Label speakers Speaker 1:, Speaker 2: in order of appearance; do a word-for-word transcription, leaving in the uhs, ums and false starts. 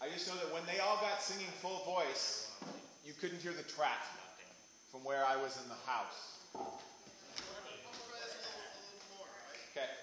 Speaker 1: I just know that when they all got singing full voice, you couldn't hear the track from where I was in the house. Okay.